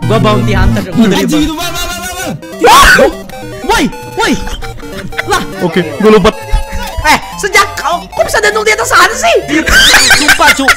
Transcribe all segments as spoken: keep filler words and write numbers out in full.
Gua bounty hunter. Gua dari Anjing itu, bal, bal, bal, bal. Woi, woi. Lah, Oke, gue lompat. eh, sejak kau kok bisa ada nol di atas sana sih? Sumpah, cu.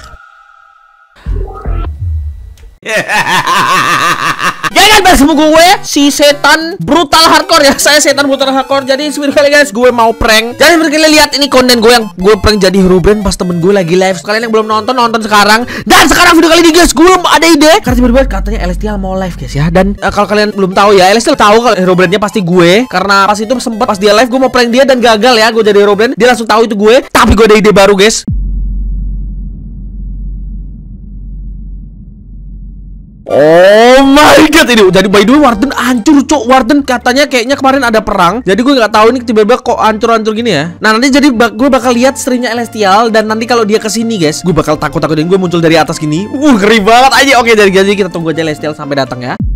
Jangan bahas sama gue, si setan brutal hardcore ya. Saya setan brutal hardcore. Jadi sebenarnya kali guys, gue mau prank. Jadi sebenarnya kalian lihat ini konten gue yang gue prank jadi Herobrine pas temen gue lagi live. Kalian yang belum nonton, nonton sekarang. Dan sekarang video kali ini guys, gue ada ide. Karena tiba-tiba katanya Celestial mau live guys ya. Dan uh, kalau kalian belum tahu ya, Celestial tahu kalau Herobrine-nya pasti gue. Karena pas itu sempat pas dia live gue mau prank dia dan gagal ya. Gue jadi Herobrine, dia langsung tahu itu gue. Tapi gue ada ide baru guys. Oh my god, ini jadi by the way Warden hancur cok. Warden katanya kayaknya kemarin ada perang. Jadi gue nggak tahu ini tiba-tiba kok hancur-hancur gini ya. Nah nanti jadi bak gue bakal lihat streamnya Celestial. Dan nanti kalau dia kesini guys, gue bakal takut-takutin gue muncul dari atas gini. Uh ngeri banget aja. Oke jadi jadi kita tunggu aja Celestial sampai datang ya.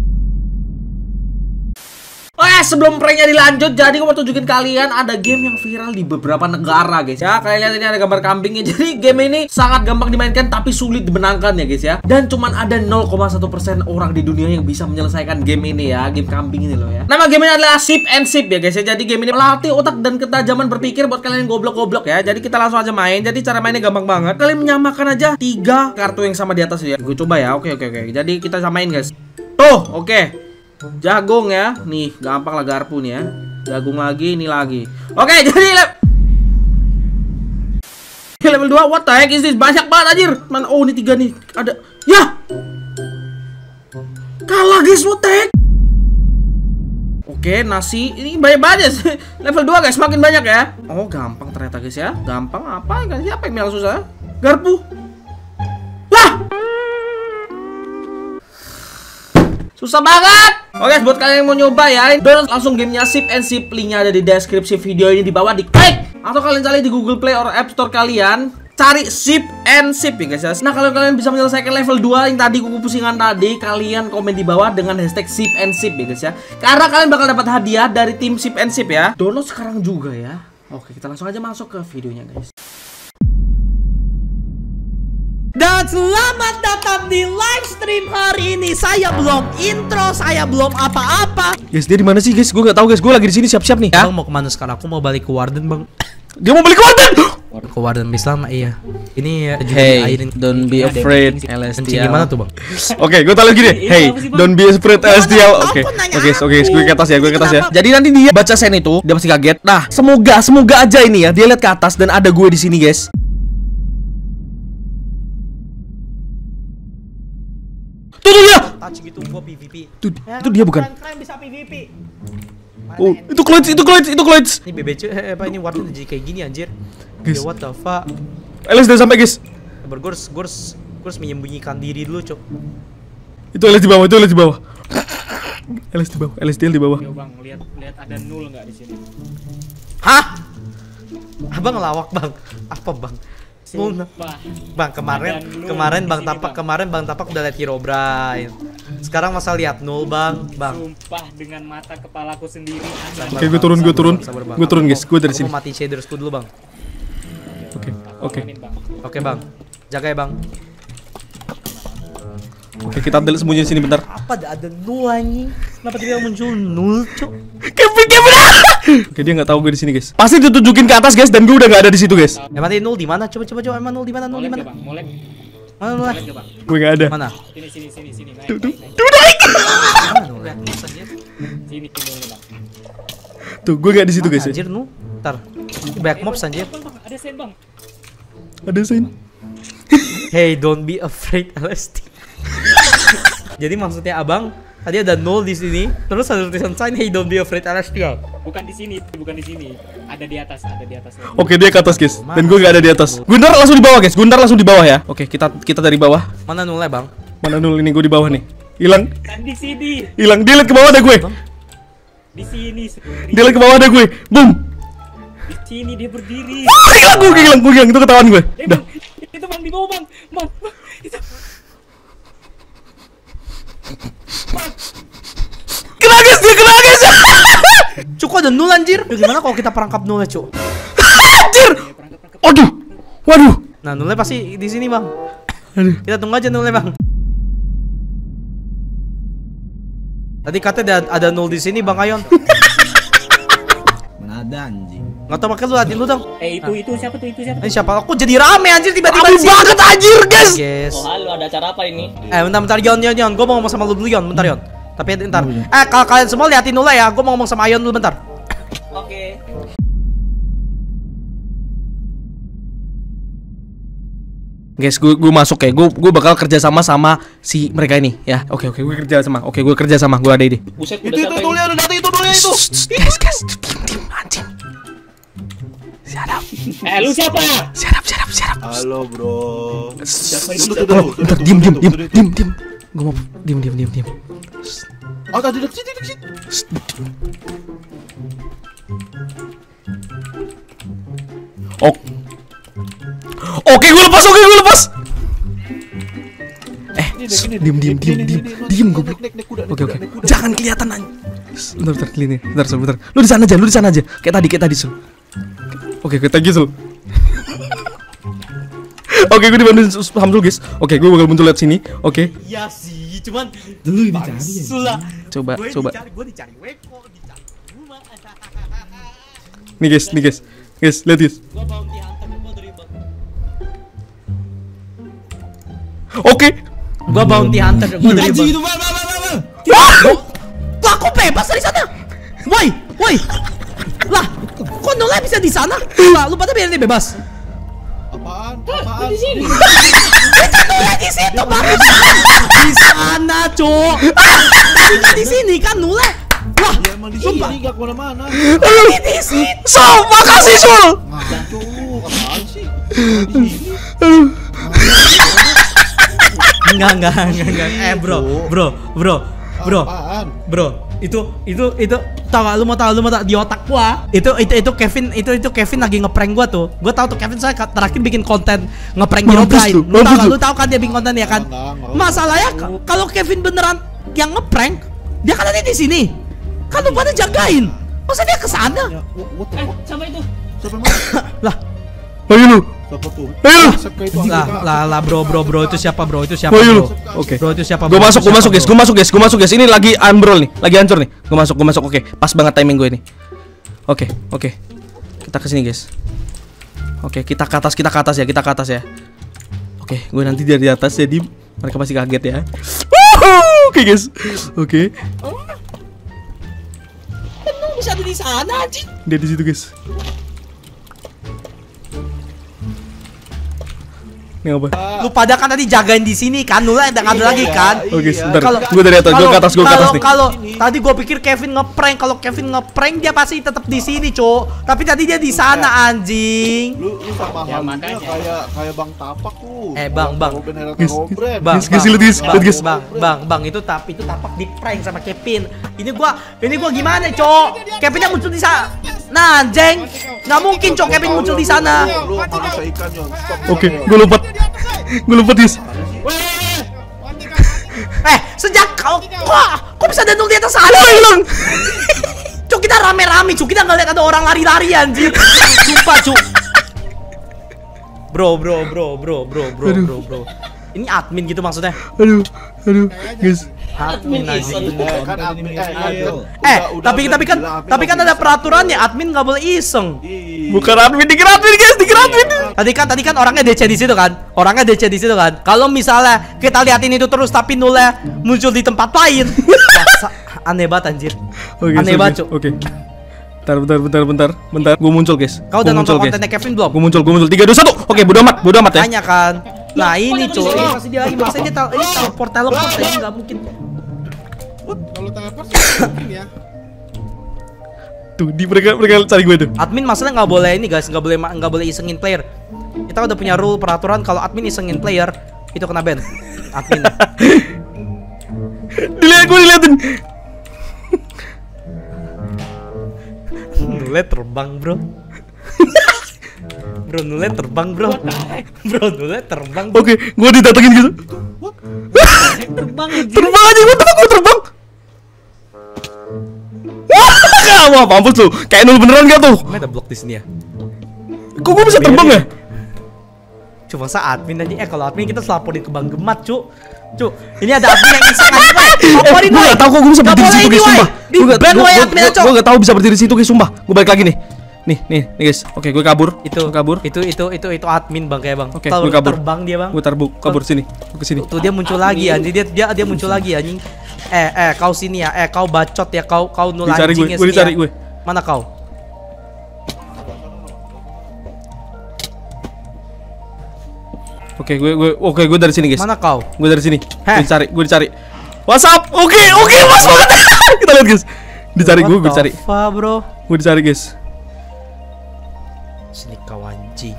Oke, sebelum pranknya dilanjut, jadi gue mau tunjukin kalian ada game yang viral di beberapa negara guys ya. Kalian lihat ini ada gambar kambingnya. Jadi game ini sangat gampang dimainkan tapi sulit dimenangkan ya guys ya. Dan cuman ada nol koma satu persen orang di dunia yang bisa menyelesaikan game ini ya. Game kambing ini loh ya. Nama game ini adalah Sip and Sip ya guys ya. Jadi game ini melatih otak dan ketajaman berpikir buat kalian yang goblok-goblok ya. Jadi kita langsung aja main. Jadi cara mainnya gampang banget. Kalian menyamakan aja tiga kartu yang sama di atas ya. Gue coba ya. Oke oke oke. Jadi kita samain guys. Tuh, oke. Jagung ya, nih gampang lah garpu nih ya. Jagung lagi, ini lagi. Oke, jadi le level dua, what the heck is this? Banyak banget anjir. Man, oh ini tiga nih, ada. Ya, kalah guys, what the heck? Oke, nasi, ini banyak banget sih. Level dua guys, makin banyak ya. Oh gampang ternyata guys ya. Gampang apa? Siapa yang bilang susah? Garpu. Lah, susah banget. Oke guys, buat kalian yang mau nyoba ya, download langsung gamenya Sip and Sip. Linknya ada di deskripsi video ini di bawah, diklik. Atau kalian cari di Google Play atau App Store kalian, cari Sip and Sip ya guys ya. Nah kalau kalian bisa menyelesaikan level dua yang tadi kuku pusingan tadi, kalian komen di bawah dengan hashtag Sip and Sip ya guys ya. Karena kalian bakal dapat hadiah dari tim Sip and Sip ya. Download sekarang juga ya. Oke, kita langsung aja masuk ke videonya guys. Dan selamat datang di live stream hari ini. Saya belum intro, saya belum apa-apa. Guys, dia di mana sih guys? Gue nggak tahu guys. Gue lagi di sini siap-siap nih. Ya? Bang mau kemana sekarang? Aku mau balik ke Warden bang. Dia mau balik ke Warden. Ke Warden Islam iya. Ini ya. Hey, don't be afraid, Celestial. Gimana tuh bang? Oke, gue tahu gini. Hey, don't be afraid, Celestial. Oke, oke, oke. Gue ke atas ya, gue ke atas ya. Jadi nanti dia baca sen itu, dia pasti kaget. Nah, semoga, semoga aja ini ya. Dia lihat ke atas dan ada gue di sini guys. Tuh, tuh dia. Touch gitu gua P V P. Tuh, itu dia bukan. Keren bisa P V P. Oh, itu Cloids, itu Cloids, itu Cloids. Ini B B C eh, apa ini Warden jadi kayak gini anjir. Guys. Ya, what the fuck. Elis udah sampai guys. Sabar, gue harus, gue harus, gue harus menyembunyikan diri dulu cok. Itu Elis di bawah, itu Elis di bawah. Elis di bawah, Elis di bawah. Yo bang, lihat lihat ada nul nggak di sini? Hah? Abang ngelawak bang. Apa bang? Sumpah. Bang kemarin kemarin bang tapak kemarin bang tapak udah lihat Herobrine. Sekarang masa lihat nul bang bang. Sumpah dengan mata kepalaku sendiri. Oke, gue turun, gue turun, gue turun guys, gue dari sini. Aku mau mati shadersku dulu bang. Oke, oke, Oke bang, jaga ya bang. oke, kita ambil sembunyi di sini bentar. Apa ada nul anjing? Kenapa tidak muncul nul cok? Kevin, Kevin. Oke, dia nggak tahu gue di sini guys. Pasti ditunjukin ke atas guys, dan gue udah nggak ada di situ guys. Emang tadi nul di mana? Coba coba coba emang nul di mana? Nul di mana? Molek. Mana nul? Gue nggak ada. Mana? Sini sini sini sini. Naik, Tuh, tuh, naik, naik. tuh naik. Mana nul? Sini sini bang. Tuh, gue nggak di situ guys. Anjir nul. Ntar. Ini banyak mobs anjir. Bang, bang, ada sen bang. Ada sign. Hey, don't be afraid, Alesti. Jadi maksudnya abang tadi ada nol di sini, terus ada tulisan sign hey don't be afraid Celestial. Bukan di sini, bukan di sini. Ada di atas, ada di atas. Oke, dia ke atas guys, dan gue nggak ada di atas. Gundar langsung di bawah guys, Gundar langsung di bawah ya. Oke, kita kita dari bawah. Mana nolnya bang? Mana nul ini? Gue di bawah nih. Hilang, Kan di sini, hilang. Dia lihat ke bawah ada gue. di sini. Dia lihat ke bawah ada gue. Boom. Di sini dia berdiri. Ah, hilang gue, hilang gue, hilang. Itu ketahuan gue. Eh, Dah. bang, itu bang di bawah bang, bang, bang, itu. Kena guys, dia kena guys. Cuk ada nol anjir. Ya, gimana kalau kita perangkap nolnya cuk? Anjir. Aduh. Waduh. Nah nolnya pasti di sini bang. Aduh. Kita tunggu aja nolnya bang. Tadi katanya ada, ada nol di sini Bang Ayon. Mana ada anjing. Nggak tahu, makanya lu liatin lu dong. Eh itu itu siapa tuh itu siapa? Ini siapa? Aku jadi rame anjir tiba-tiba Rame di sini. banget anjir, guys. Guys. Oh halo, ada acara apa ini? Eh bentar bentar Yon Yon Yon, gue mau ngomong sama lu dulu Yon, bentar Yon. Tapi bentar. Eh kalau kalian semua liatin dulu ya, gue mau ngomong sama Ayon dulu bentar. Oke. Guys, gue gue masuk ya. Gue gue bakal kerja sama sama si mereka ini ya. Oke oke, gue kerja sama. Oke, gue kerja sama. Gue ada ide. Buset, Itu itu dulu udah datang itu dulu itu. Guys guys, diam diam anjing. Siap. Eh lu siapa? Siap siap siap. Halo bro. Siapa itu? Halo, bentar, diam diam diam diam diam. Gue mau diam diam diam diam. Oh tadi duduk situ duduk situ. Ok. Oke, gue lepas. Oke, gue lepas. Eh, diam diam diam diam diam goblok. Oke oke. Jangan kelihatan anjing. Bentar bentar ini. Bentar sebentar. Lu di sana aja, lu di sana aja. Kayak tadi, kayak tadi, Sul. Oke, kita gitu, Sul. Oke, gue dibantuin Hamzul, guys. Oke, gue bakal muncul lihat sini. Oke. Iya sih, cuman Dulu dicari. Sulah. Coba, coba. Gue dicari Weko, dicari rumah. Nih, guys, nih, guys. Guys, lihat, guys. Gue bounty hunter, gue dribble. Oke. Gue bounty hunter, gue Anjing dribble. itu bal bal bal bal. Lah, kok bebas dari sana? Woi, woi. Lah, kok nolnya bisa di sana? Lah, lu pada biarin dia bebas. Apaan? Apaan? Di sini. Kita nolnya di situ, Bang. Di sana, Cuk. Kita di sini kan nolnya. Lah, Ya emang di sini enggak kemana mana. ini di situ. Sul, makasih, Sul. Ngancuk, apaan sih? Enggak, enggak, enggak, enggak. Eh, bro, bro, bro, bro. Apaan? Bro, itu itu itu tau gak, lu mau tau, lu mau tau di otak gua itu itu itu Kevin itu itu Kevin lagi ngeprank gua tuh. Gua tahu tuh Kevin saya terakhir bikin konten ngeprank Mampus Herobrine. tuh, Lu tau mampus gak, tuh. lu tau kan dia bikin konten ya kan? Enggak, enggak. Masalahnya k- kalau Kevin beneran yang ngeprank, dia kan ada di sini. Kan lu pada jagain. Masa dia ke sana? Ya, what, what the Eh fuck? siapa itu? Siapa mana? Lah, Ayo lu. Siapa tuh? Ayo. Siapa itu? lah, lah, lah, bro, bro, bro, itu siapa, bro? Itu siapa, Ayo lu. bro? Oke. Bro, itu siapa? Gue bro? masuk, Itu gue masuk, siapa, guys. bro? Gue masuk, guys. Gue masuk, guys. Ini lagi ambrol nih, lagi hancur nih. Gue masuk, gue masuk. Oke, pas banget timing gue ini. Oke, oke. Kita kesini, guys. Oke, kita ke atas, kita ke atas ya, kita ke atas ya. Oke, gue nanti dari atas jadi mereka pasti kaget ya. Wuhu! Oke, guys. Oke, Lu bisa ada di sana, anjing. dia di situ, guys. Ini apa? Lu pada kan tadi jagain di sini kan, lu ada ada lagi kan? Oke, Iya. sebentar. Kalau- Gue dari atas, gue ke atas, gue ke atas Kalau nih. kalau tadi gue pikir Kevin ngeprank, kalau Kevin ngeprank dia pasti tetap di sini, Cok. Tapi tadi dia di sana, anjing. Lu lu sama Ya, halnya makanya. kayak kayak Bang Tapak lu. Eh, Bang, Bang. Robin Herata Guys, Robren. Bang, Guys, guys, bang, lihat, guys, bang, lihat, guys. bang, bang, bang, itu tap itu tapak di prank sama Kevin. Ini gua, ini gua gimana, Cok? Kevinnya muncul di sana. Nah, jeng, nggak mungkin, Cok, Kevin muncul di sana. Lu manusia ikan Yon. Stop. Oke, Yon. gue lompat. Gue lompat, guys. Eh, sejak kau, kok, kok bisa ada nol di atas sana? Hilang. Cok, kita rame-rame, Cok. Kita nggak lihat ada orang lari-lari, anjir. Sumpah, Cok. Bro, bro, bro, bro, bro, bro, bro, bro. Ini admin gitu maksudnya? Aduh, aduh, guys. Admin anjing. Eh, kan admin eh, kan, Eh, udah- tapi udah tapi kan bilang admin tapi kan nggak ada bisa. peraturannya, admin nggak boleh iseng. Ih. Bukan admin, dikira admin, guys, dikira admin. Tadi kan tadi kan orangnya D C di situ kan? Orangnya D C di situ kan? Kalau misalnya kita liatin itu terus tapi nolnya muncul di tempat lain, sa- aneh banget anjir. Oke, Aneh oke, banget, Cuk. Oke. Bentar, bentar, bentar, bentar, bentar. Gue muncul, guys. Kau udah Gua nonton muncul, guys. kontennya Kevin belum? Gue muncul, gue muncul. Tiga, dua, satu. Oke, bodo amat, bodo amat ya. Tanya kan. Nah ini kok cuy, ada di sini? masih dia lagi, masih dia tel- ini teleport teleport ini nggak mungkin. Kalau teleport sih mungkin ya. Tuh, di mereka mereka cari gue tuh. Admin masalah nggak boleh ini guys, nggak boleh ma- nggak boleh isengin player. Kita udah punya rule peraturan kalau admin isengin player itu kena ban. Admin. Dilihat, gue diliatin. Nule terbang bro. Bro nule terbang bro. Bro nule terbang. Bro. Oke, gue didatengin gitu. Terbang aja. Terbang aja, gue terbang, gue terbang. Wah, wah, mampus lu. Kayak nol beneran gak tuh? Ada blok di sini ya. Kok gue bisa terbang ya? Cuma saat admin aja. Eh kalau admin kita laporin ke Bang Gemat, Cuk. Cuk, ini ada admin yang iseng aja, Woi. Laporin, Gue Woi. gak tau kok gue bisa Nggak berdiri boleh situ ini, guys, Woi. sumpah. Di Gue gak, ban, gue, Woi, gue, admin, gue, Cok. gue gak tau bisa berdiri situ guys, sumpah. Gue balik lagi nih. Nih, nih, nih guys. Oke, gue kabur. Itu Gue kabur. Itu itu itu itu admin Bang kayak Bang. Oke, Kalau gue kabur. terbang dia, Bang. Gue tarbuk, kabur sini. Gue kesini. Tuh dia muncul lagi anjing. Dia dia dia muncul lagi anjing. Eh eh kau sini ya. Eh kau bacot ya. Kau kau nul Dicari gue, anjingnya gue sini dicari ya. gue. Mana kau? Oke, gue gue oke, gue dari sini guys. Mana kau? Gue dari sini. Heh. Gue dicari, gue dicari. What's up? Oke, oke, mas banget. Kita lihat guys. Dicari gue, gue dicari. Apa, Bro? Gue dicari guys. Sini kau anjing.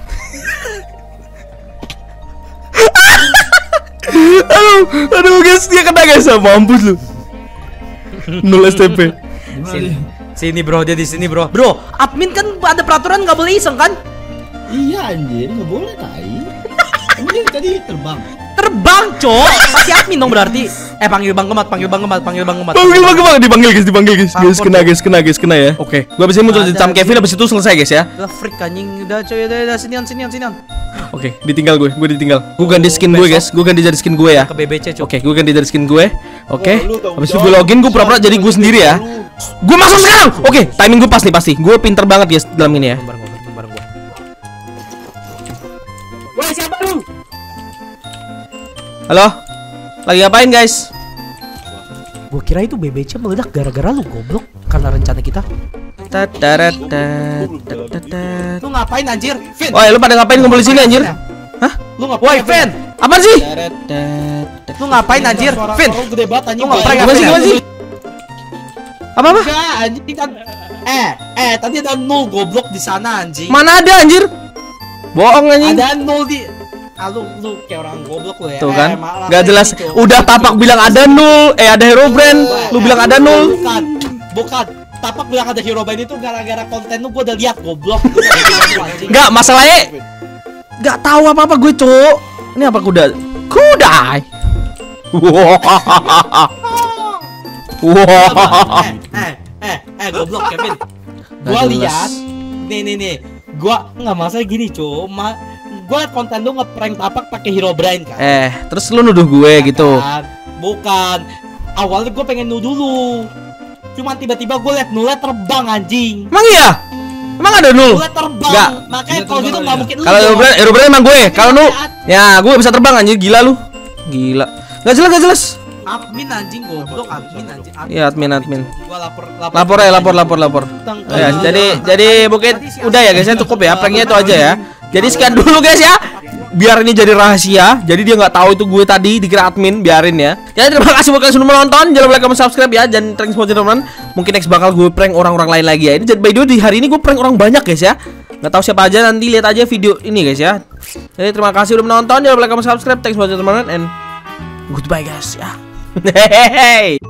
Aduh, aduh guys, dia kena guys, mampus lu. Nol S T P. Sini. Sini bro, dia di sini bro. Bro, admin kan ada peraturan nggak boleh iseng kan? Iya anjir, nggak boleh tai. Emang dia tadi terbang. Terbang, cok. Pasti admin dong berarti. Eh panggil Bang Gemat, panggil Bang Gemat, panggil Bang Gemat. Panggil, panggil, panggil, dipanggil guys, dipanggil guys. Guys, Ampun, kena Bro. guys, kena guys, kena ya. Oke, gue abis ini muncul di Ada, Cam Kevin, abis itu selesai guys ya. Lah freak anjing, udah coy, udah, udah sinian, sinian, sinian. Oke, ditinggal gue, gue ditinggal. Gue ganti skin gue guys, gue ganti jadi skin gue ya. Ke B B C cok. Oke, gue ganti dari skin gue. Oke, Wah, lu tahu habis itu jawab. gue login, gue pura-pura jadi gue sendiri ya. Gue masuk sekarang. Oke, timing gue pas nih pasti. Gue pinter banget guys dalam ini ya. Bareng gua, bareng bareng gua. Woi, siapa lu? Halo, lagi ngapain guys? Gua kira itu B B C meledak gara-gara lu goblok karena rencana kita. Tatarat, tatarat. Lu ngapain anjir? Vin. Woi, lu pada ngapain ngumpul di sini anjir? Hah? Lu ngapain? Woi, Vin. Apaan sih? Lu ngapain anjir? Vin. Suara gede banget anjing. Lu ngeprank Gimana sih, gimana sih? Apa apa? Enggak, anjing kan. Eh, eh tadi ada nol goblok di sana anjing. Mana ada anjir? Bohong anjing. Ada nol di. Ah, lu lu kayak orang goblok lu ya. Tuh Eh, kan, malah nggak kayak jelas. gitu. Udah tapak bilang ada nol, eh ada hero brand, lu Eh, bilang ada nol. Bukan, bukan. Tapak bilang ada hero brand itu gara-gara konten lu gua udah lihat goblok. Gua udah lihat, anjing. Nggak, masalahnya nggak tahu apa apa gue cowok. Ini apa kuda? Kuda. Wah. Eh, eh, eh, eh, goblok Kevin. Gua Nggak jelas. lihat. Nih, nih, nih. Gua nggak masalah gini, cuma gua liat konten lu ngeprank tapak pakai hero brand kan. Eh, terus lu nuduh gue gitu. Kan? Bukan. Awalnya gue pengen nuduh lu. Cuman tiba-tiba gue liat nulnya terbang anjing. Emang iya? Emang ada nul? Nulnya terbang. Nggak. Makanya kalau gitu nggak mungkin lu. Kalau hero dong. brand, hero brand emang gue. Kalau lu, Lihat. ya gue bisa terbang anjir, gila lu. Gila. Nggak jelas, nggak jelas. Admin anjing goblok, admin anjing. Iya, admin, admin. Gua lapor, Lapor ya, lapor, lapor, lapor. Tentang- Ya, tentang- jadi tentang- jadi mungkin udah ya guys, ya cukup ya, pranknya itu aja ya. Jadi sekian dulu guys ya. Biar ini jadi rahasia, jadi dia nggak tahu itu gue tadi dikira admin, biarin ya. Jadi terima kasih buat kalian sudah menonton, jangan lupa like, comment, subscribe ya, dan thanks buat teman-teman. Mungkin next bakal gue prank orang-orang lain lagi ya. Ini jadi by the way di hari ini gue prank orang banyak guys ya. Nggak tahu siapa aja, nanti lihat aja video ini guys ya. Jadi terima kasih udah menonton, jangan lupa like, comment, subscribe, thanks buat teman-teman, and goodbye guys ya. Hehehe.